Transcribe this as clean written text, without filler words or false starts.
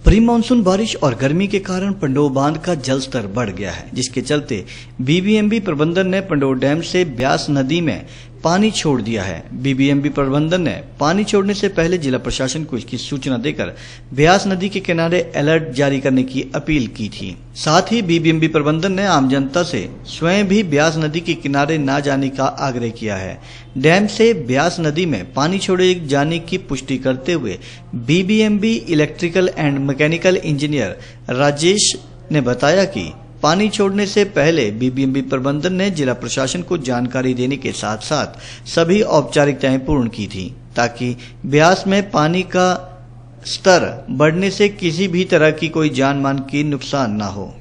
Pre monsoon बारिश और गर्मी के कारण पंडोह बांध का जल स्तर बढ़ गया है, जिसके चलते बीबीएमबी प्रबंधन ने पंडोह डैम से ब्यास नदी में पानी छोड़ दिया है। बीबीएमबी प्रबंधन ने पानी छोड़ने से पहले जिला प्रशासन को इसकी सूचना देकर ब्यास नदी के किनारे अलर्ट जारी करने की अपील की थी। साथ ही बीबीएमबी प्रबंधन ने आम जनता से स्वयं भी ब्यास नदी के किनारे न जाने का आग्रह किया है। डैम से ब्यास नदी में पानी छोड़े जाने की पुष्टि करते हुए BBMB electrical and mechanical engineer Rajesh ने बताया कि पानी छोड़ने से पहले बीबीएमबी प्रबंधन ने जिला प्रशासन को जानकारी देने के साथ साथ सभी औपचारिकताएं पूर्ण की थी, ताकि ब्यास में पानी का स्तर बढ़ने से किसी भी तरह की कोई जान माल की नुकसान न हो।